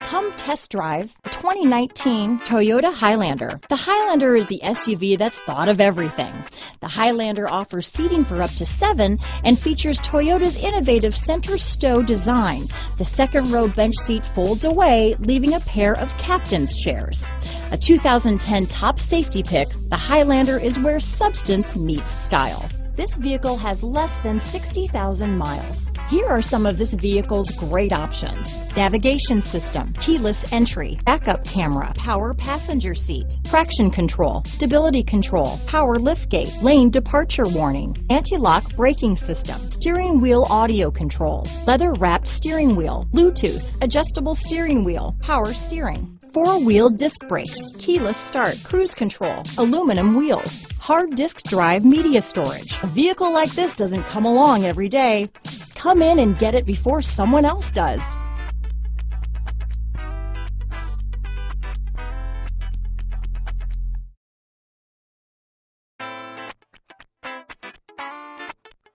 Come test drive the 2019 Toyota Highlander. The Highlander is the SUV that's thought of everything. The Highlander offers seating for up to 7 and features Toyota's innovative center stow design. The second row bench seat folds away, leaving a pair of captain's chairs. A 2010 top safety pick, the Highlander is where substance meets style. This vehicle has less than 60,000 miles. Here are some of this vehicle's great options: navigation system, keyless entry, backup camera, power passenger seat, traction control, stability control, power liftgate, lane departure warning, anti-lock braking system, steering wheel audio controls, leather-wrapped steering wheel, Bluetooth, adjustable steering wheel, power steering, four-wheel disc brakes, keyless start, cruise control, aluminum wheels, hard disk drive media storage. A vehicle like this doesn't come along every day. Come in and get it before someone else does.